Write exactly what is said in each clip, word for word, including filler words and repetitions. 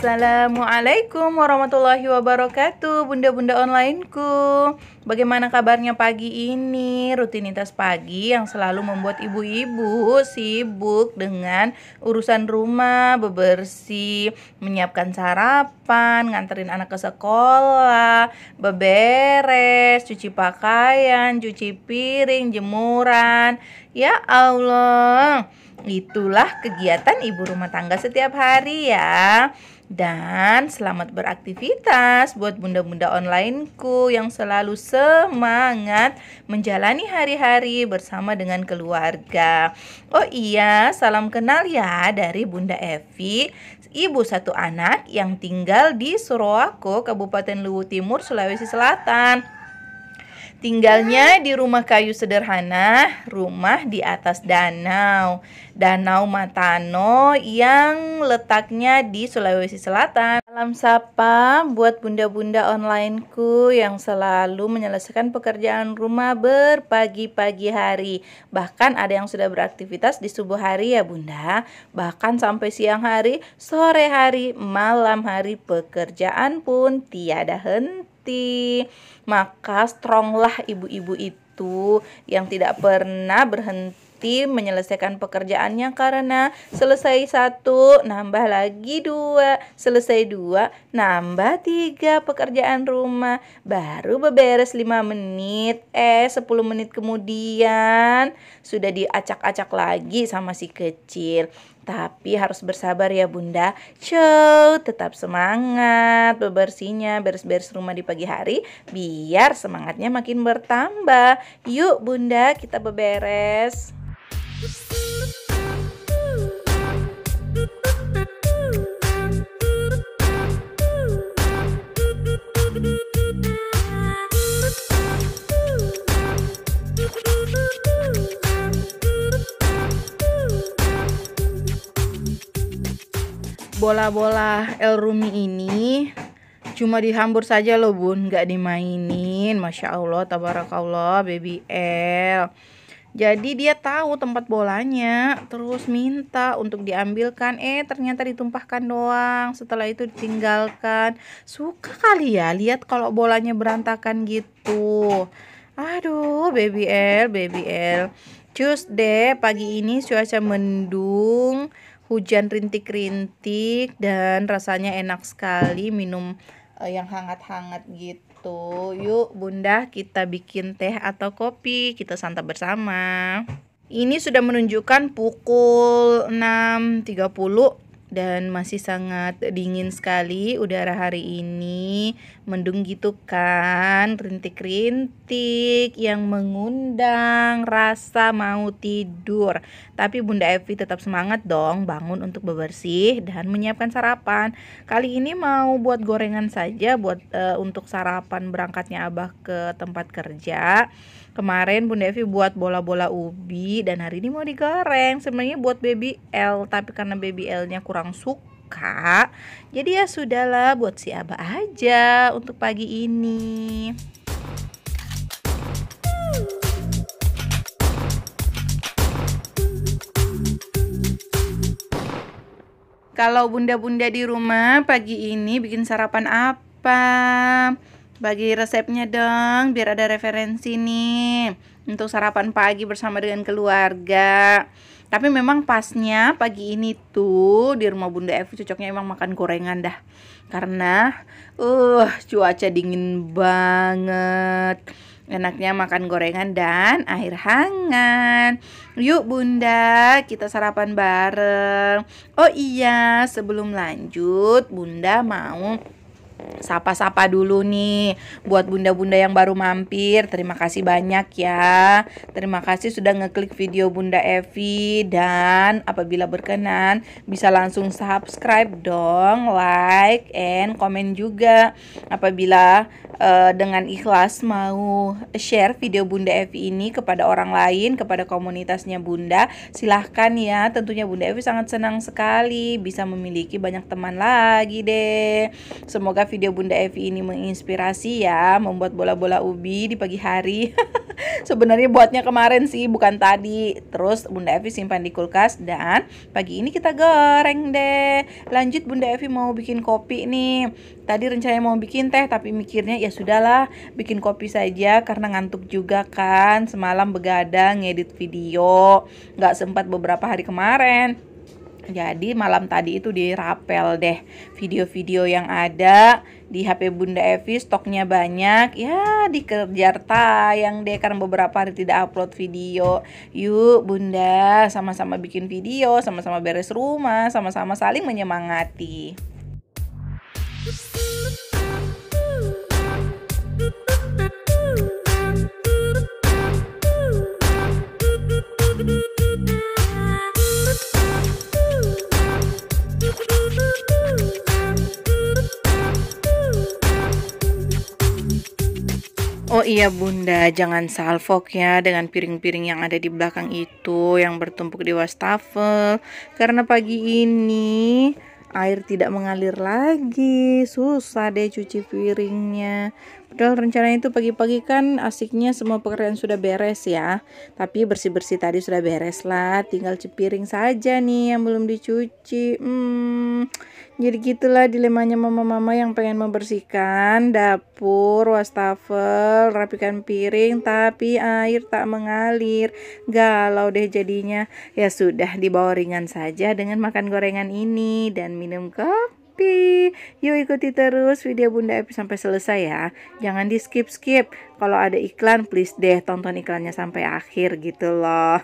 Assalamualaikum warahmatullahi wabarakatuh, bunda-bunda onlineku. Bagaimana kabarnya pagi ini? Rutinitas pagi yang selalu membuat ibu-ibu sibuk dengan urusan rumah, bebersih, menyiapkan sarapan, nganterin anak ke sekolah, beberes, cuci pakaian, cuci piring, jemuran. Ya Allah, itulah kegiatan ibu rumah tangga setiap hari ya. Dan selamat beraktivitas buat bunda-bunda onlineku yang selalu semangat menjalani hari-hari bersama dengan keluarga. Oh iya, salam kenal ya dari Bunda Evi, ibu satu anak yang tinggal di Surowako, Kabupaten Luwu Timur, Sulawesi Selatan. Tinggalnya di rumah kayu sederhana, rumah di atas danau, Danau Matano yang letaknya di Sulawesi Selatan. Salam sapa buat bunda-bunda onlineku yang selalu menyelesaikan pekerjaan rumah berpagi-pagi hari. Bahkan ada yang sudah beraktivitas di subuh hari ya bunda, bahkan sampai siang hari, sore hari, malam hari, pekerjaan pun tiada henti. Maka stronglah ibu-ibu itu yang tidak pernah berhenti menyelesaikan pekerjaannya, karena selesai satu nambah lagi dua, selesai dua nambah tiga pekerjaan rumah, baru beberes lima menit, eh sepuluh menit kemudian sudah diacak-acak lagi sama si kecil. Tapi harus bersabar ya bunda. Show, tetap semangat bebersihnya, beres-beres rumah di pagi hari biar semangatnya makin bertambah. Yuk bunda, kita beberes. Bola-bola El Rumi ini cuma dihambur saja loh bun, nggak dimainin. Masya Allah, tabarakallah baby El. Jadi dia tahu tempat bolanya, terus minta untuk diambilkan, eh ternyata ditumpahkan doang. Setelah itu ditinggalkan. Suka kali ya lihat kalau bolanya berantakan gitu. Aduh baby El, baby El. Cus deh, pagi ini cuaca mendung, hujan rintik-rintik, dan rasanya enak sekali minum uh, yang hangat-hangat gitu. Yuk bunda, kita bikin teh atau kopi, kita santap bersama. Ini sudah menunjukkan pukul enam tiga puluh dan masih sangat dingin sekali udara hari ini. Mendung gitu kan, rintik-rintik yang mengundang rasa mau tidur. Tapi Bunda Evi tetap semangat dong bangun untuk bebersih dan menyiapkan sarapan. Kali ini mau buat gorengan saja buat uh, untuk sarapan berangkatnya Abah ke tempat kerja. Kemarin Bunda Evi buat bola-bola ubi dan hari ini mau digoreng. Sebenarnya buat baby L, tapi karena baby L-nya kurang suka, jadi ya sudahlah buat si Abah aja untuk pagi ini. Kalau bunda-bunda di rumah pagi ini bikin sarapan apa? Bagi resepnya dong, biar ada referensi nih untuk sarapan pagi bersama dengan keluarga. Tapi memang pasnya pagi ini tuh di rumah Bunda Evi cocoknya emang makan gorengan dah. Karena uh cuaca dingin banget. Enaknya makan gorengan dan air hangat. Yuk bunda, kita sarapan bareng. Oh iya, sebelum lanjut Bunda mau sapa-sapa dulu nih buat bunda-bunda yang baru mampir. Terima kasih banyak ya. Terima kasih sudah ngeklik video Bunda Evi, dan apabila berkenan bisa langsung subscribe dong, like and komen juga. Apabila uh, dengan ikhlas mau share video Bunda Evi ini kepada orang lain, kepada komunitasnya Bunda, silahkan ya. Tentunya Bunda Evi sangat senang sekali bisa memiliki banyak teman lagi deh. Semoga video Bunda Evi ini menginspirasi ya, membuat bola-bola ubi di pagi hari. Sebenarnya buatnya kemarin sih, bukan tadi. Terus Bunda Evi simpan di kulkas dan pagi ini kita goreng deh. Lanjut Bunda Evi mau bikin kopi nih. Tadi rencananya mau bikin teh tapi mikirnya ya sudahlah, bikin kopi saja karena ngantuk juga kan. Semalam begadang ngedit video, nggak sempat beberapa hari kemarin. Jadi malam tadi itu dirapel deh video-video yang ada di H P Bunda Evi, stoknya banyak. Ya dikejar tayang deh karena beberapa hari tidak upload video. Yuk Bunda, sama-sama bikin video, sama-sama beres rumah, sama-sama saling menyemangati. Oh iya Bunda, jangan salfok ya dengan piring-piring yang ada di belakang itu yang bertumpuk di wastafel. Karena pagi ini air tidak mengalir lagi, susah deh cuci piringnya. Padahal rencananya itu pagi-pagi kan asiknya semua pekerjaan sudah beres ya. Tapi bersih-bersih tadi sudah beres lah, tinggal cuci piring saja nih yang belum dicuci. Hmm, jadi gitulah dilemanya mama-mama yang pengen membersihkan dapur, wastafel, rapikan piring, tapi air tak mengalir. Galau deh jadinya. Ya sudah, dibawa ringan saja dengan makan gorengan ini dan minum kopi. Yuk ikuti terus video Bunda Evi sampai selesai ya. Jangan di skip-skip. Kalau ada iklan please deh tonton iklannya sampai akhir gitu loh.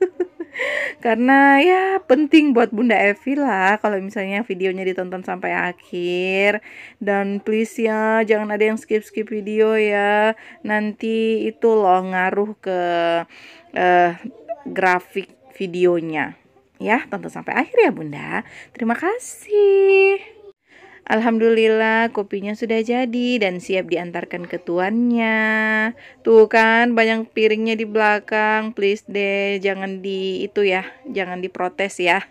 Karena ya penting buat Bunda Evi lah kalau misalnya videonya ditonton sampai akhir. Dan please ya jangan ada yang skip-skip video ya. Nanti itu loh ngaruh ke uh, grafik videonya. Ya, tonton sampai akhir ya Bunda. Terima kasih. Alhamdulillah kopinya sudah jadi dan siap diantarkan ke tuannya. Tuh kan banyak piringnya di belakang. Please deh jangan di itu ya, jangan diprotes ya.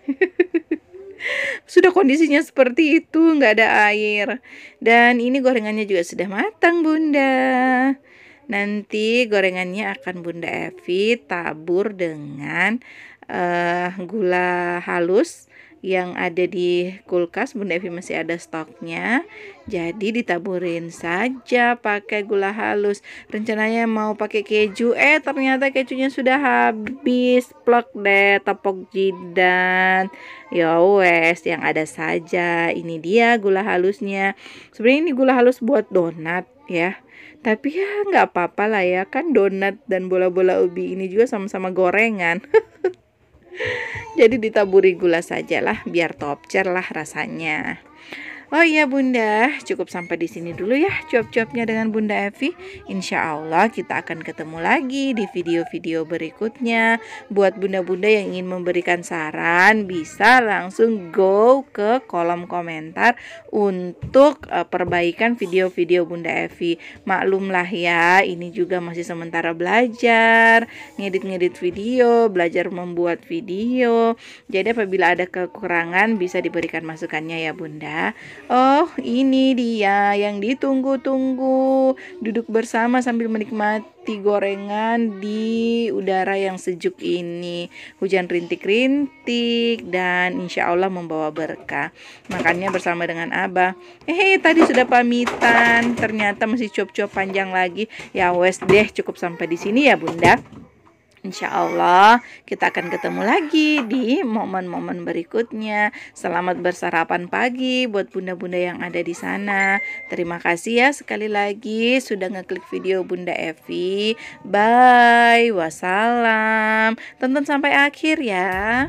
Sudah kondisinya seperti itu, nggak ada air. Dan ini gorengannya juga sudah matang Bunda. Nanti gorengannya akan Bunda Evi tabur dengan uh, gula halus yang ada di kulkas. Bunda Evi masih ada stoknya, jadi ditaburin saja pakai gula halus. Rencananya mau pakai keju, eh ternyata kejunya sudah habis. Plok deh tepok jidan. Ya wes, yang ada saja. Ini dia gula halusnya. Sebenarnya ini gula halus buat donat ya, tapi ya nggak apa-apa lah ya, kan donat dan bola-bola ubi ini juga sama-sama gorengan. Jadi ditaburi gula saja lah biar topcer lah rasanya. Oh iya Bunda, cukup sampai di sini dulu ya cuap-cuapnya dengan Bunda Evi. Insya Allah kita akan ketemu lagi di video-video berikutnya. Buat bunda-bunda yang ingin memberikan saran bisa langsung go ke kolom komentar untuk uh, perbaikan video-video Bunda Evi. Maklumlah ya, ini juga masih sementara belajar ngedit-ngedit video, belajar membuat video. Jadi apabila ada kekurangan bisa diberikan masukannya ya Bunda. Oh ini dia yang ditunggu-tunggu, duduk bersama sambil menikmati gorengan di udara yang sejuk ini. Hujan rintik-rintik dan insya Allah membawa berkah. Makannya bersama dengan Abah. Eh tadi sudah pamitan, ternyata masih cuap-cuap panjang lagi. Ya wes deh, cukup sampai di sini ya Bunda. Insya Allah kita akan ketemu lagi di momen-momen berikutnya. Selamat bersarapan pagi buat bunda-bunda yang ada di sana. Terima kasih ya sekali lagi sudah ngeklik video Bunda Evi. Bye, wassalam. Tonton sampai akhir ya.